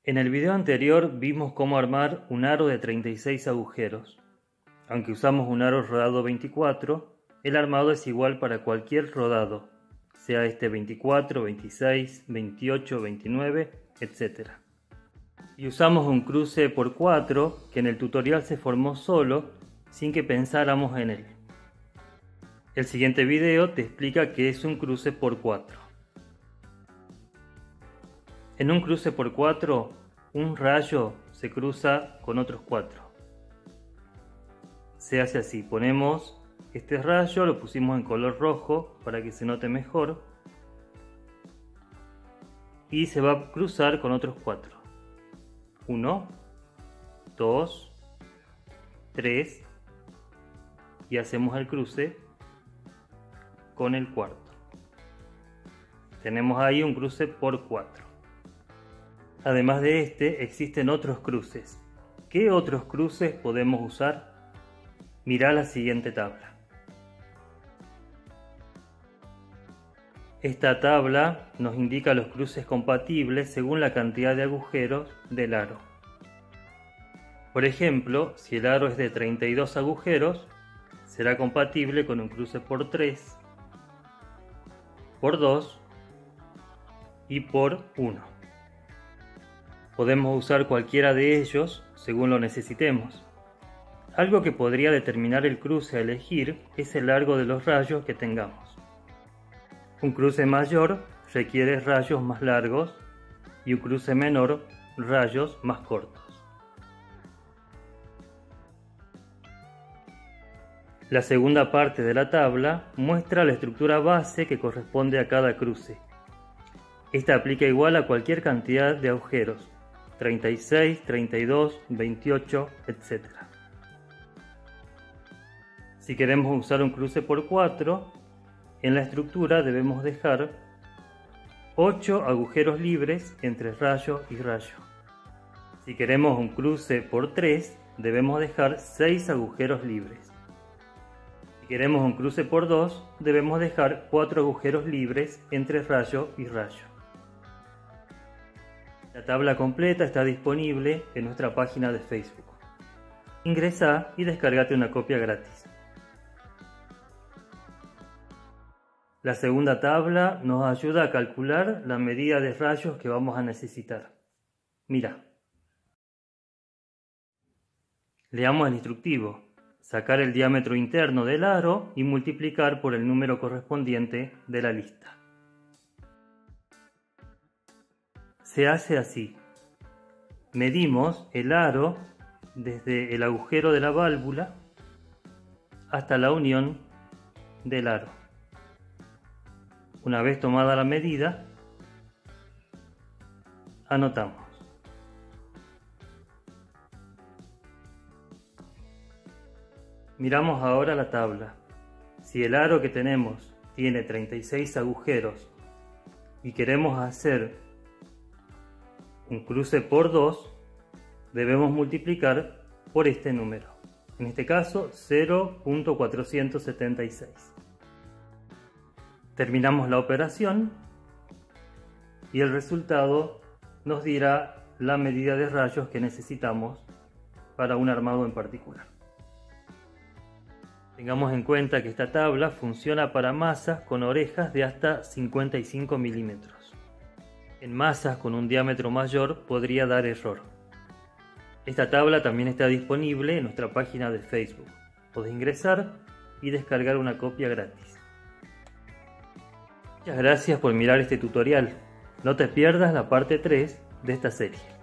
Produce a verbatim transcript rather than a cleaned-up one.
En el video anterior vimos cómo armar un aro de treinta y seis agujeros. Aunque usamos un aro rodado veinticuatro, el armado es igual para cualquier rodado, sea este veinticuatro, veintiséis, veintiocho, veintinueve, etcétera. Y usamos un cruce por cuatro que en el tutorial se formó solo, sin que pensáramos en él. El siguiente video te explica qué es un cruce por cuatro. En un cruce por cuatro, un rayo se cruza con otros cuatro. Se hace así, ponemos este rayo, lo pusimos en color rojo para que se note mejor, y se va a cruzar con otros cuatro. uno, dos, tres, y hacemos el cruce con el cuarto. Tenemos ahí un cruce por cuatro. Además de este, existen otros cruces. ¿Qué otros cruces podemos usar? Mirá la siguiente tabla. Esta tabla nos indica los cruces compatibles según la cantidad de agujeros del aro. Por ejemplo, si el aro es de treinta y dos agujeros, será compatible con un cruce por tres, por dos y por uno. Podemos usar cualquiera de ellos según lo necesitemos. Algo que podría determinar el cruce a elegir es el largo de los rayos que tengamos. Un cruce mayor requiere rayos más largos y un cruce menor rayos más cortos. La segunda parte de la tabla muestra la estructura base que corresponde a cada cruce. Esta aplica igual a cualquier cantidad de agujeros, treinta y seis, treinta y dos, veintiocho, etcétera. Si queremos usar un cruce por cuatro, en la estructura debemos dejar ocho agujeros libres entre rayo y rayo. Si queremos un cruce por tres, debemos dejar seis agujeros libres. Si queremos un cruce por dos, debemos dejar cuatro agujeros libres entre rayo y rayo. La tabla completa está disponible en nuestra página de Facebook. Ingresá y descargate una copia gratis. La segunda tabla nos ayuda a calcular la medida de rayos que vamos a necesitar. Mira. Leamos el instructivo. Sacar el diámetro interno del aro y multiplicar por el número correspondiente de la lista. Se hace así. Medimos el aro desde el agujero de la válvula hasta la unión del aro. Una vez tomada la medida, anotamos. Miramos ahora la tabla. Si el aro que tenemos tiene treinta y seis agujeros y queremos hacer un cruce por dos, debemos multiplicar por este número. En este caso, cero punto cuatrocientos setenta y seis. Terminamos la operación y el resultado nos dirá la medida de rayos que necesitamos para un armado en particular. Tengamos en cuenta que esta tabla funciona para masas con orejas de hasta cincuenta y cinco milímetros. En masas con un diámetro mayor podría dar error. Esta tabla también está disponible en nuestra página de Facebook. Podés ingresar y descargar una copia gratis. Muchas gracias por mirar este tutorial. No te pierdas la parte tres de esta serie.